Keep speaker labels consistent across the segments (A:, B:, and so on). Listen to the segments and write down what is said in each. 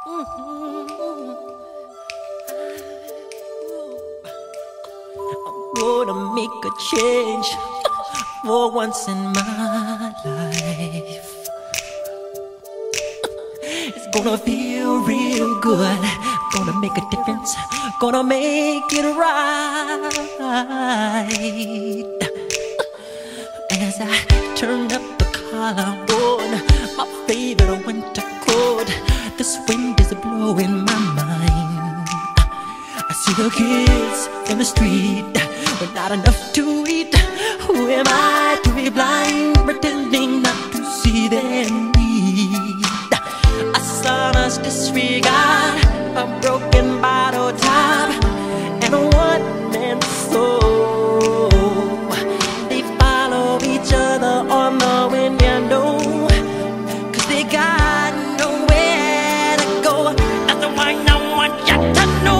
A: Gonna make a change for once in my life. It's gonna feel real good. Gonna make a difference. Gonna make it right. As I turn up the collarbone, my favorite winter coat, this wind is blowing my mind. I see the kids in the street with not enough to eat. Who am I to be blind, pretending not to see their need? A son's disregard, a broken bottle top, and a one-man soul. They follow each other on the wind, you know, 'cause they got nowhere to go. That's why I want you to know.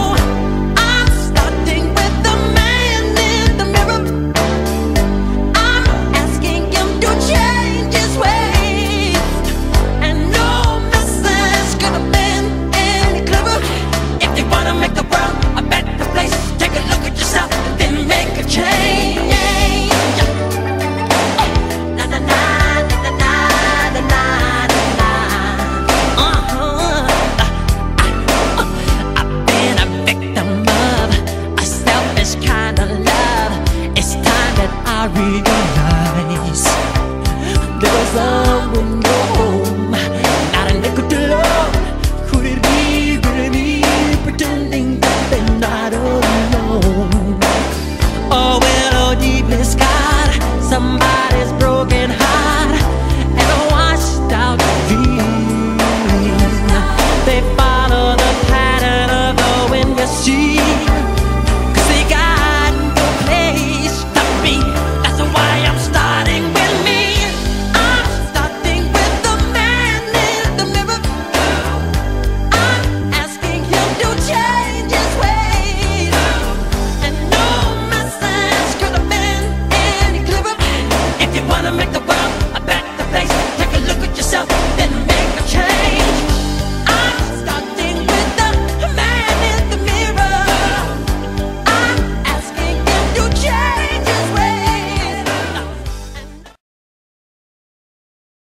A: I realize there was